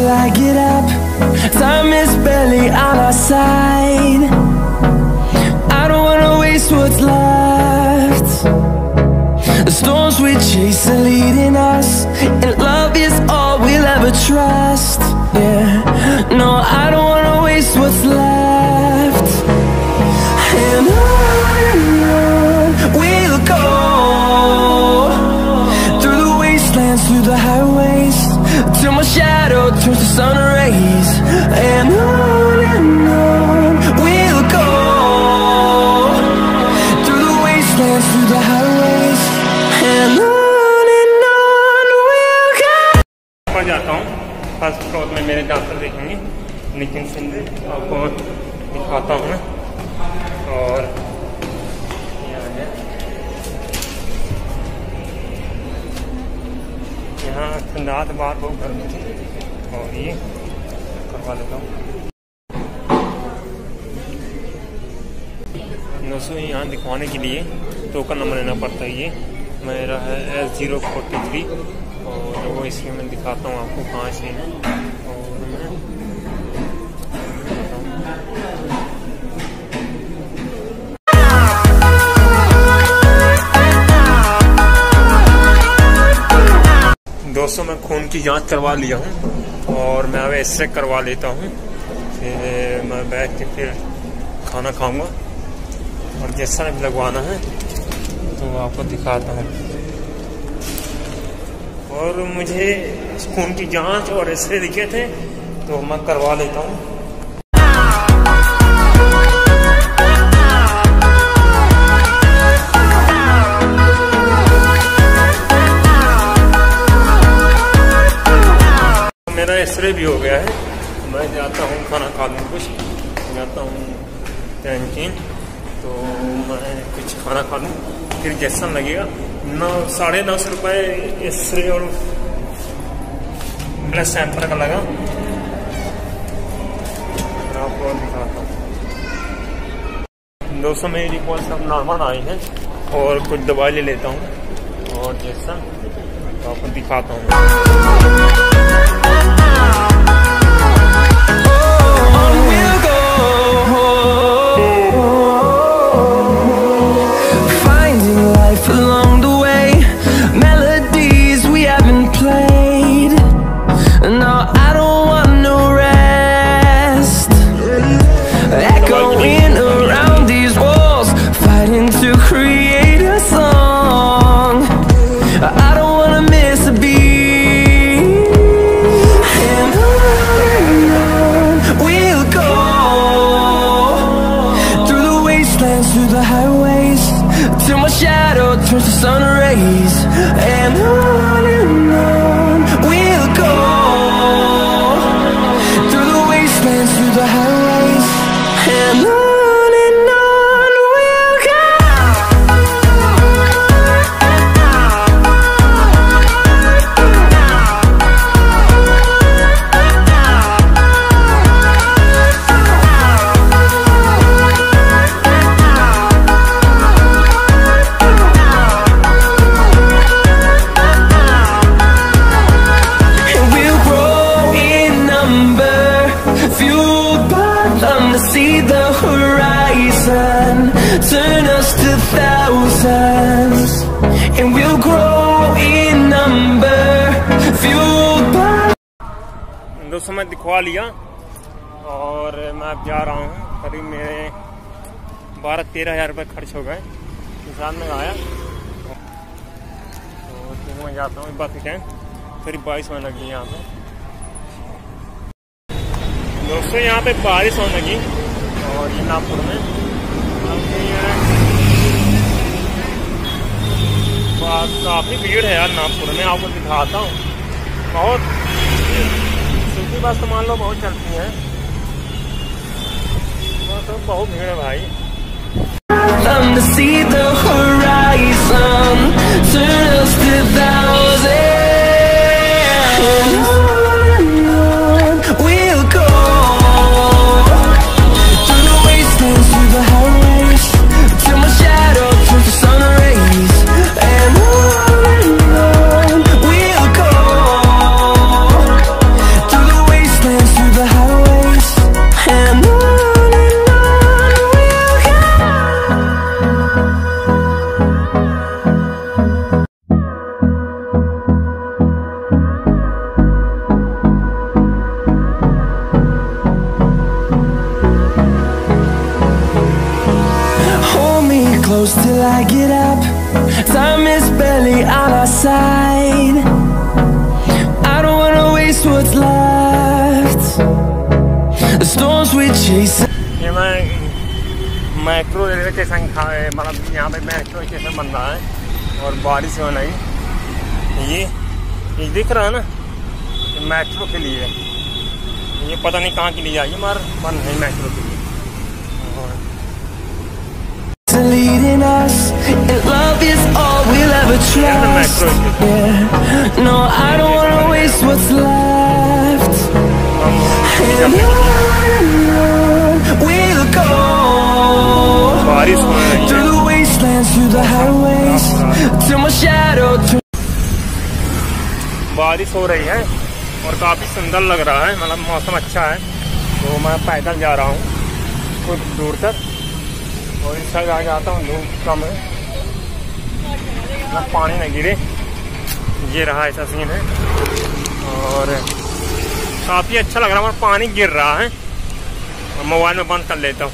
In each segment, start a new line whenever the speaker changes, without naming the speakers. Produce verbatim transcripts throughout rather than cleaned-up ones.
till I get up. Time is barely on our side. I don't wanna waste what's left. The storms we chase are leading us, and love is all we'll ever trust. Yeah, no, I don't wanna waste what's left. And on and on we'll go, through the wastelands, through the highways, till my shadow turns to sun rays. And on and on we'll go, through the wastelands, through the highways, and on and on we'll go.
मैं जाता हूँ first floor में, मेरे doctor देखेंगे नितिन सिंह, आपको दिखाता हूँ मैं। और यहाँ है, यहाँ रात बार बहुत गर्मी थी, और ये करवा लेता हूँ। दोस्तों यहाँ दिखवाने के लिए टोकन नंबर लेना पड़ता है। ये मेरा है एस जीरो फोर्टी थ्री, और वो इसलिए मैं दिखाता हूँ आपको कहाँ से है। और मैं दोस्तों मैं खून की जांच करवा लिया हूँ, और मैं अब एक्सरे करवा लेता हूँ, फिर मैं बैठ के फिर खाना खाऊंगा, और जैसा भी लगवाना है तो आपको दिखाता हूँ। और मुझे खून की जांच और एक्सरे दिखे थे तो मैं करवा लेता हूँ। मेरा एक्सरे भी हो गया है, मैं जाता हूँ खाना खा लूँ, कुछ जाता हूँ कैंटीन, तो मैं कुछ खाना खा लूँ, फिर जैसा लगेगा। नौ साढ़े नौ सौ रुपये एक्सरे और ब्लड सैंपल का लगा, आपको दिखाता हूँ। दोस्तों मेरी रिपोर्ट सब नॉर्मल आई है, और कुछ दवाई ले लेता हूँ, और जैसा तो आपको दिखाता हूँ। Along the way, melodies we haven't played. No, I don't want no rest. Echoing around these walls, fighting to create a song. I don't wanna miss a beat. And on and on we'll go, through the wastelands, through the highways, till my shadow turns to sun rays. And on and on we'll go, through the wastelands, through the highways, and on and on we'll go. See the horizon, turn us to thousands, and we'll grow in number, fueled by. दोस्तों मैं दिखवा लिया, और मैं अब जा रहा हूँ। करीब मेरे बारह तेरह हजार रुपये खर्च हो गए, किसान में आया, तो मैं जाता हूँ। बात क्या है, करीब बाईस होने लगी यहाँ पे। दोस्तों यहाँ पे बारिश होने लगी, और ये नागपुर में काफ़ी भीड़ है यार नागपुर में। आपको दिखाता हूँ, बहुत सिटी बस तो मान लो बहुत चलती है, तो बहुत भीड़ है भाई।
close till I get up. Time is barely on our side. I don't wanna waste what's left. The storms we chase.
ये मैं मेट्रो रेलवे स्टेशन खा मतलब यहाँ पे मेट्रो स्टेशन बन रहा है और बारिश हो रही। ये ये दिख रहा है ना, ये मेट्रो के लिए, ये पता नहीं कहाँ के लिए आई मगर बन है मेट्रो के लिए।
Leading us, and love is all we'll ever trust. Yeah. No, I don't wanna waste what's left. And on we'll go through the wastelands, through the highways, till my shadow turns.
बारिश हो रही है और काफी सुंदर लग रहा है, मतलब मौसम अच्छा है। तो मैं पैदल जा रहा हूँ कुछ दूर तक और इस साइड आ जाता हूँ, धूप कम है ना, पानी न गिरे। ये रहा ऐसा सीन है और काफ़ी अच्छा लग रहा है, और पानी गिर रहा है। मोबाइल में बंद कर लेता हूँ।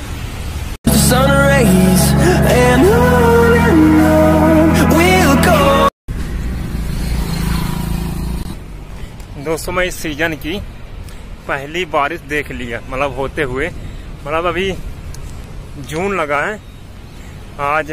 दोस्तों मैं इस सीजन की पहली बारिश देख लिया, मतलब होते हुए, मतलब अभी जून लगा है, आज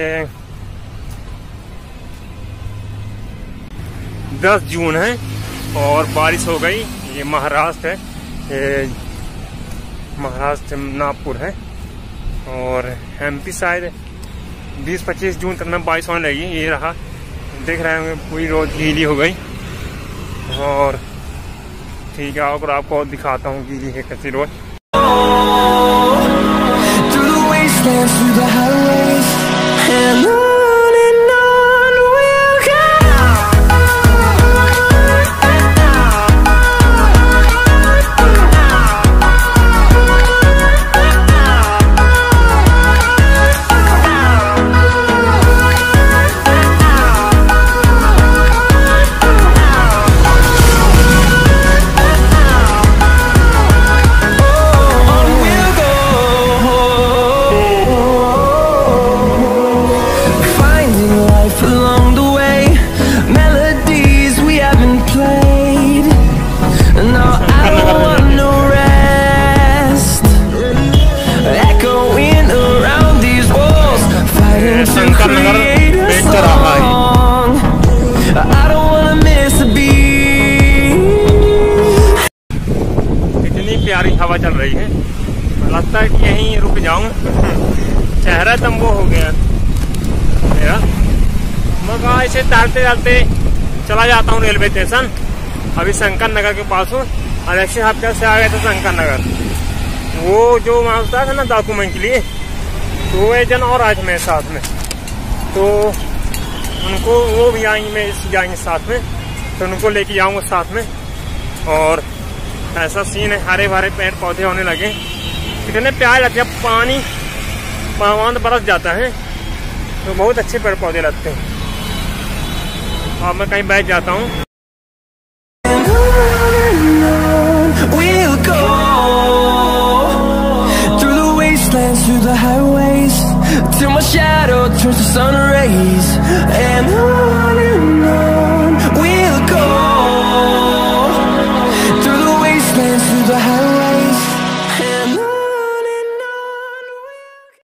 दस जून है और बारिश हो गई। ये महाराष्ट्र है, ये महाराष्ट्र नागपुर है और एमपी शायद बीस पच्चीस जून तक में बारिश होने लगी। ये रहा, देख रहे होंगे पूरी रोड गीली हो गई। और ठीक है, और आपको दिखाता हूँ गीली है कैसी road.
Through the highways and on and on we'll go.
प्यारी हवा चल रही है, लगता है कि यहीं रुक जाऊं। चेहरा तंबू हो गया मेरा। मैं कहा ऐसे टहलते टहलते चला जाता हूँ रेलवे स्टेशन। अभी शंकर नगर के पास हूँ, अलेक्सिस हफ्ते से आ गए थे शंकर नगर। वो जो मांगता था ना डॉक्यूमेंट के लिए, तो वो एजेंट और आए थे मेरे साथ में, तो उनको वो भी आएंगे, मेरे जाएंगे साथ में, तो उनको लेके जाऊंगा साथ में। और ऐसा सीन है, हरे भरे पेड़ पौधे होने लगे, कितने प्यारे लगते हैं। पानी पावान बरस जाता है तो बहुत अच्छे पेड़ पौधे लगते हैं। अब मैं कहीं बैठ जाता हूँ।
Through the highways till my shadow turns to sun rays and on and on.